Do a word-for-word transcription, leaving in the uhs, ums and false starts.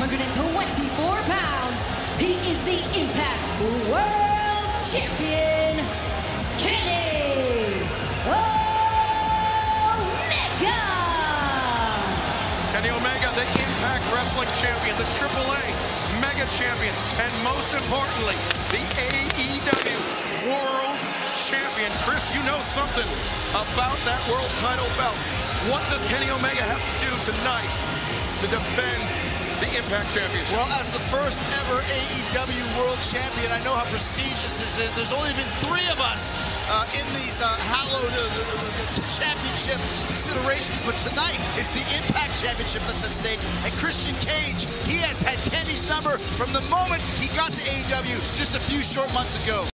hundred twenty-four pounds, he is the Impact World Champion, Kenny Omega! Kenny Omega, the Impact Wrestling Champion, the triple A Mega Champion, and most importantly, the A E W World Champion. Chris, you know something about that world title belt. What does Kenny Omega have to do tonight to defend the Impact Championship? Well, as the first ever A E W World Champion, I know how prestigious this is. There's only been three of us uh, in these uh, hallowed uh, the, the, the championship considerations, but tonight it's the Impact Championship that's at stake. And Christian Cage, he has had Kenny's number from the moment he got to A E W just a few short months ago.